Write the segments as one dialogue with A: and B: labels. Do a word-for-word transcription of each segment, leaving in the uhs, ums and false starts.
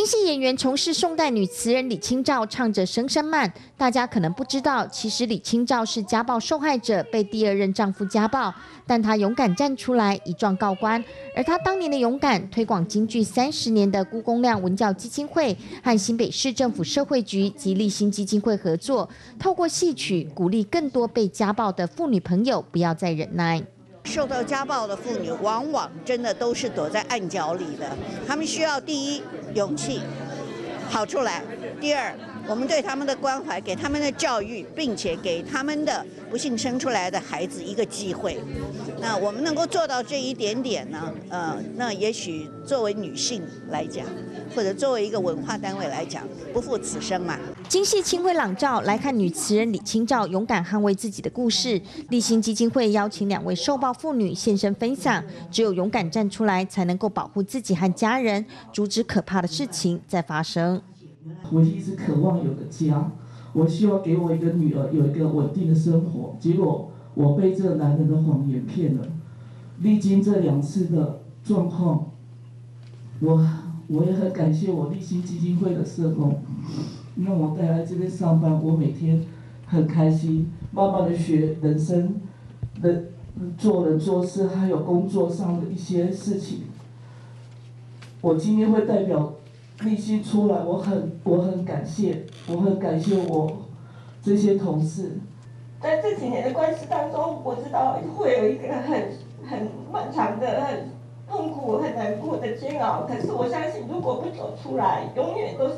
A: 戏演员从事宋代女词人李清照唱着《声声慢》，大家可能不知道，其实李清照是家暴受害者，被第二任丈夫家暴，但她勇敢站出来，一状告官。而她当年的勇敢，推广京剧三十年的辜公亮文教基金会和新北市政府社会局及立新基金会合作，透过戏曲鼓励更多被家暴的妇女朋友不要再忍耐。
B: 受到家暴的妇女，往往真的都是躲在暗角里的。她们需要第一勇气，跑出来；第二，我们对他们的关怀，给他们的教育，并且给他们的不幸生出来的孩子一个机会。那我们能够做到这一点点呢？呃，那也许作为女性来讲，或者作为一个文化单位来讲，不负此生嘛。
A: 京戏清辉朗照来看女词人李清照勇敢捍卫自己的故事。立新基金会邀请两位受暴妇女现身分享，只有勇敢站出来，才能够保护自己和家人，阻止可怕的事情再发生。
C: 我一直渴望有个家，我希望给我一个女儿有一个稳定的生活，结果我被这个男人的谎言骗了。历经这两次的状况，我我也很感谢我立新基金会的社工。 让我带来这边上班，我每天很开心，慢慢的学人生的做人做事，还有工作上的一些事情。我今天会代表立新出来，我很我很感谢，我很感谢我这些同事。
D: 在这几年的官司当中，我知道会有一个很很漫长的、很痛苦、很难过的煎熬。可是我相信，如果不走出来，永远都是。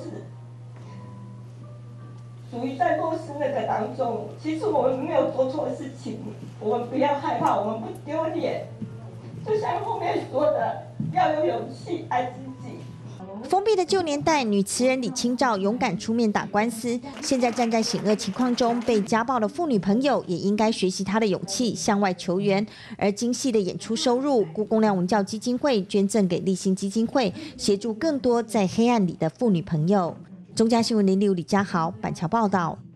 D: 属于在弱势那个当中，其实我们没有做错事情，我们不要害怕，我们不丢脸。就像后面说的，要有勇气爱自己。
A: 封闭的旧年代，女词人李清照勇敢出面打官司。现在站在险恶情况中被家暴的妇女朋友，也应该学习她的勇气，向外求援。而京戏的演出收入，辜公亮文教基金会捐赠给立新基金会，协助更多在黑暗里的妇女朋友。中嘉新闻零六李家豪板桥报道。